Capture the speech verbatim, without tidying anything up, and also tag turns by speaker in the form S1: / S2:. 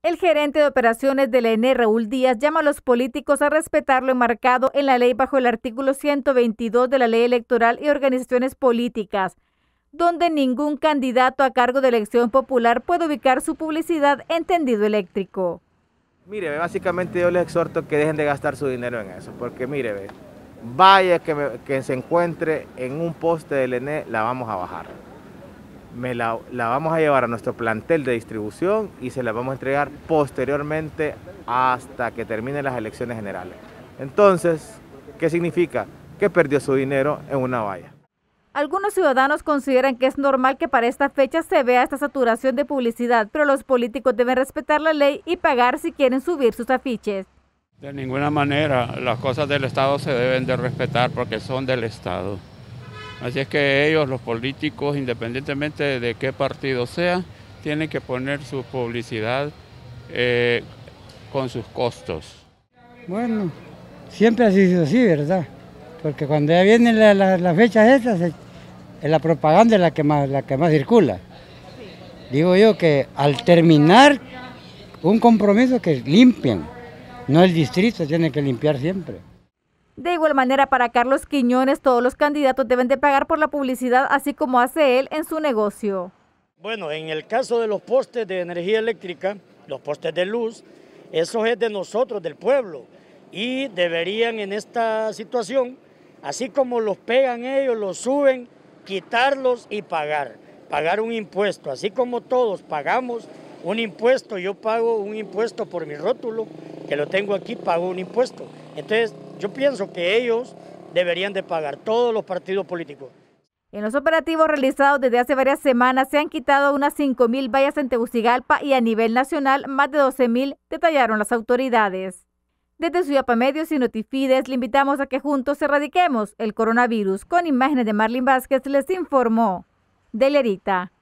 S1: El gerente de operaciones del E N E, Raúl Díaz, llama a los políticos a respetar lo enmarcado en la ley bajo el artículo ciento veintidós de la Ley Electoral y Organizaciones Políticas, donde ningún candidato a cargo de elección popular puede ubicar su publicidad en tendido eléctrico.
S2: Mire, básicamente yo les exhorto que dejen de gastar su dinero en eso, porque mire, ve, vaya que, me, que se encuentre en un poste del E N E, la vamos a bajar. Me la, la vamos a llevar a nuestro plantel de distribución y se la vamos a entregar posteriormente hasta que terminen las elecciones generales. Entonces, ¿qué significa? Que perdió su dinero en una valla.
S1: Algunos ciudadanos consideran que es normal que para esta fecha se vea esta saturación de publicidad, pero los políticos deben respetar la ley y pagar si quieren subir sus afiches.
S3: De ninguna manera, las cosas del Estado se deben de respetar porque son del Estado. Así es que ellos, los políticos, independientemente de qué partido sea, tienen que poner su publicidad eh, con sus costos.
S4: Bueno, siempre ha sido así, ¿verdad? Porque cuando ya vienen la, la, las fechas esas, es la propaganda es la que más, la que más circula. Digo yo que al terminar un compromiso que limpian, no el distrito tiene que limpiar siempre.
S1: De igual manera, para Carlos Quiñones, todos los candidatos deben de pagar por la publicidad, así como hace él en su negocio.
S5: Bueno, en el caso de los postes de energía eléctrica, los postes de luz, eso es de nosotros, del pueblo, y deberían en esta situación, así como los pegan ellos, los suben, quitarlos y pagar, pagar un impuesto, así como todos pagamos un impuesto, yo pago un impuesto por mi rótulo, que lo tengo aquí, pago un impuesto. Entonces, yo pienso que ellos deberían de pagar, todos los partidos políticos.
S1: En los operativos realizados desde hace varias semanas se han quitado unas cinco mil vallas en Tegucigalpa y a nivel nacional más de doce mil, detallaron las autoridades. Desde Suyapa Medios y Notifides le invitamos a que juntos erradiquemos el coronavirus. Con imágenes de Marlene Vázquez les informó Delerita.